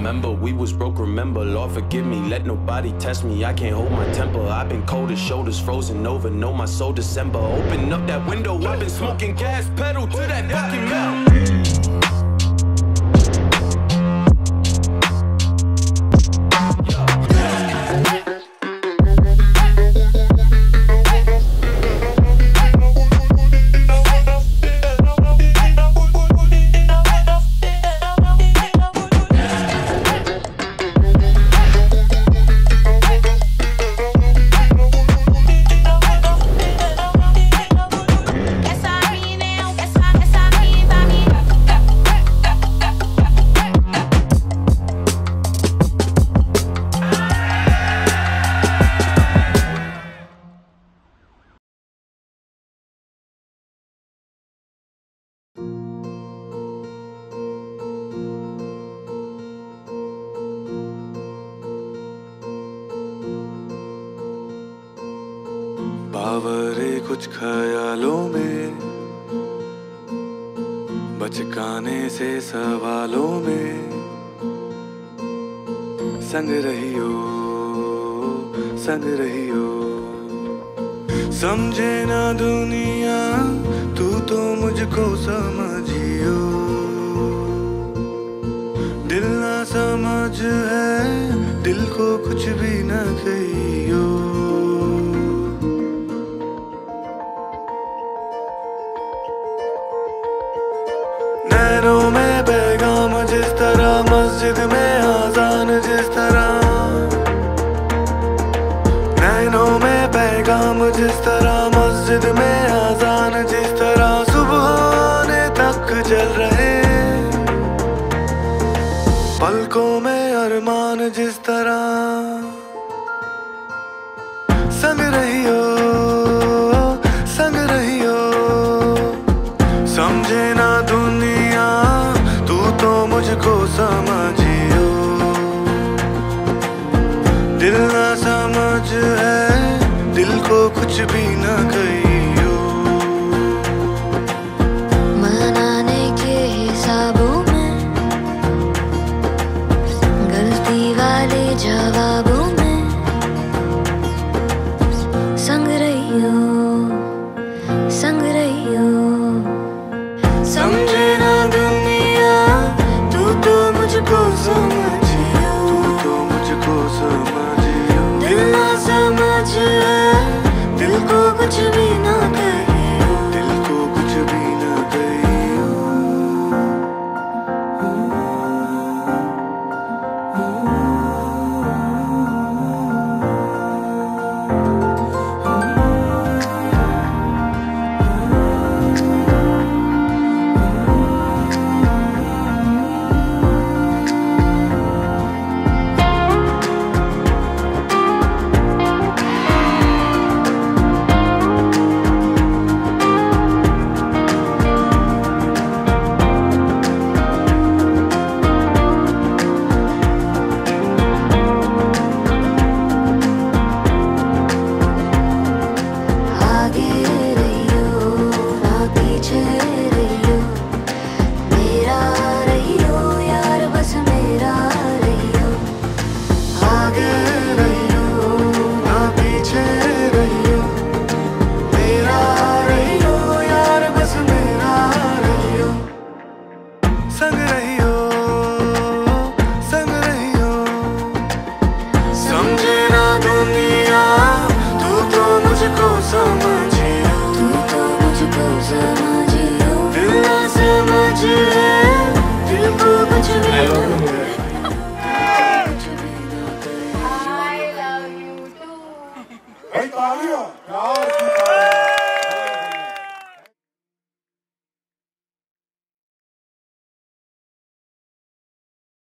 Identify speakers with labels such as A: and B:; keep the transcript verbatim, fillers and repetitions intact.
A: member. We was broke, remember. Lord forgive me, let nobody test me. I can't hold my temper. I've been cold as shoulders, frozen over. Know my soul December. Open up that window. I've been smoking gas pedal to that fucking metal.
B: बावरे कुछ ख्यालों में, बचकाने से सवालों में, संग रहियो संग रहियो। समझे ना दुनिया तू तो मुझको समझियो, दिल ना समझ है दिल को कुछ भी न कहियो। नैनों में पैगाम जिस तरह, मस्जिद में आजान जिस तरह, नैनों में पैगाम जिस तरह, मस्जिद में आजान जिस तरह, सुबह आने तक जल रहे पलकों में अरमान जिस तरह। संग रहियो संग रहियो, समझे ना दुनिया तू तो मुझको समझियो, दिल ना समझ है दिल को कुछ भी न कहियो।
C: मनाने के हिसाबों में, गलती वाले जवाबों में, संग रहियो संग रहियो।
B: समझे ना दुनिया तू तो मुझको समझियो, तू तो मुझको समझियो, दिल ना समझ है दिल को कुछ भी ना कहियो, दिल को कुछ भी ना कहियो।
D: तालियां, यार की तालियां।